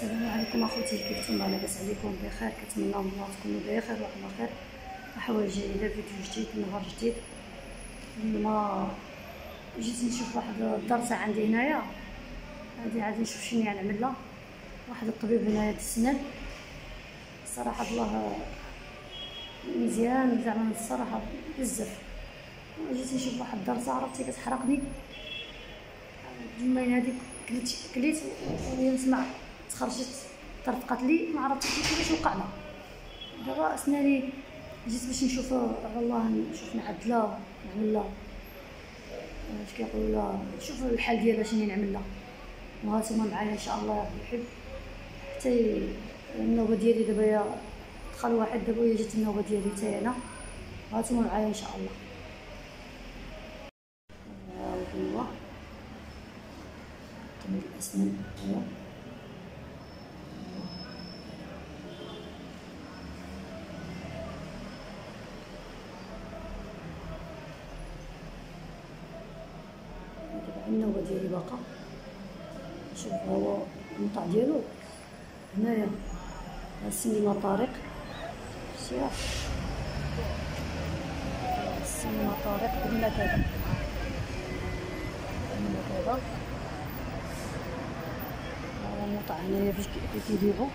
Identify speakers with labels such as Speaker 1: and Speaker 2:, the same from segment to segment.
Speaker 1: السلام عليكم اخوتي، كيف نتوما؟ لاباس عليكم؟ بخير؟ كنتمنى من الله تكونوا بخير وعلى خير. احوال جيده، فيديو جديد، نهار جديد. اليوم جيت نشوف واحد الدرسه عندي هنايا، هادي عادي نشوف شنو نعمل لها. واحد الطبيب هنايا د السنان، الصراحه الله مزيان زعما الصراحه بزاف. جيت نشوف واحد الدرسه عرفتي كتحرقني. الجمعين هذيك كليت وهي نسمع تخرجت طرفقات لي، ما عرفتش كيفاش وقع لها. دابا اسناني جيت باش نشوف على الله، نشوف نعدلها نعمل لها اش كيقولوا لها، نشوف الحال ديالها شنو نعمل لها. وهانتوما معايا ان شاء الله ربي يحب حتى النوبه ديالي. دابا دخل واحد دابا وهي جات النوبه ديالي حتى انا. هانتوما معايا ان شاء الله. ايوا طبيب الاسنان ايوا النوبه ديالي باقا. شوف هو المقطع ديالو هنايا، السينما طارق شتيها، السينما طارق بلا كذا كذا. المقطع هنايا فاش كيديرو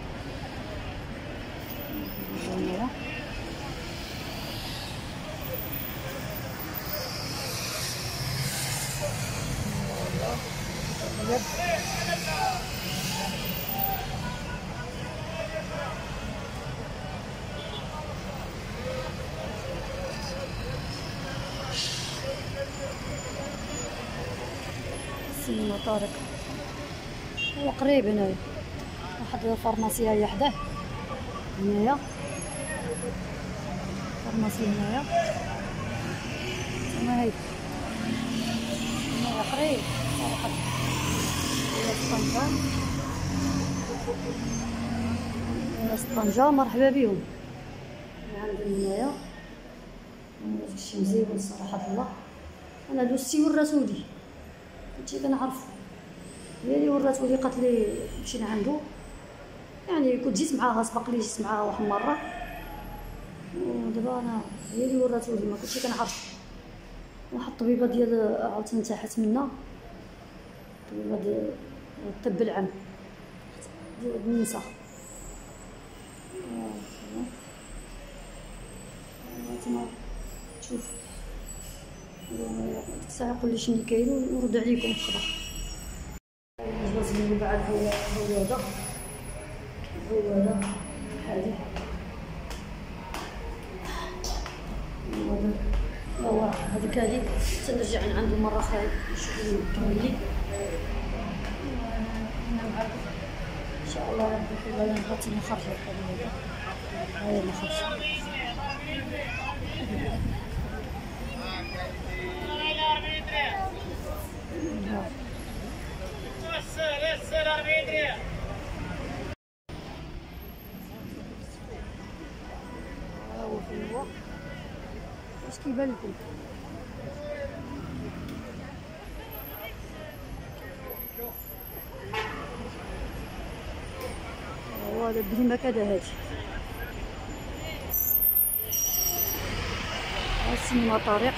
Speaker 1: هنايا. السينما طارق هو قريب هنايا، واحد الفارماسيه هي حداه هنايا، فارماسي هنايا تما هاي هنايا قريب صراحه. ناس طنجة مرحبا بهم عندنا هنايا. داكشي مزيون صراحة الله. انا دوزتي وراتولي كنتي كنعرفو، هي اللي وراتولي قالت لي مشينا عندو. يعني كنت جيت معاها، سبق لي جيت معاها واحد المره، ودابا انا هي اللي وراتولي ما كنتش كنعرف. واحد الطبيبه ديال عاوتاني تاحت منا، طبيبه ديال الطب العام ديال النساء. تما شوف ديك الساعه يقول لي شنو كاين ونرد عليكم خبر. الجواز اللي بعد هو هذا هادي هو هذيك هادي تنرجع نعندو مره اخرى نشوف نكمل لي ان شاء الله ربي يحب. انا بغيت نخرج هذا هاي اللي خرج. اش كيبان لكم؟ هذا بلي ما كذا هادي السينما طريق.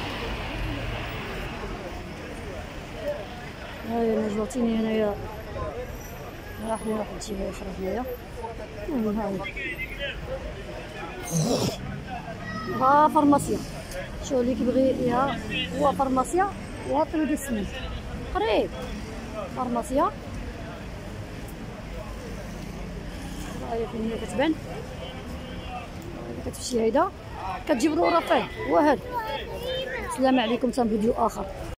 Speaker 1: هاي انا جواتيني هنايا، راح لي واحد الجهه اخرى هنايا. ها فارماسيا، شو اللي كيبغي هو فارماسيا وها طبيب السنان قريب. فارماسيا هاي فين هي كتبان، كتمشي هيدا كتجيب له رفاه. هو هذا. السلام عليكم، تم فيديو اخر.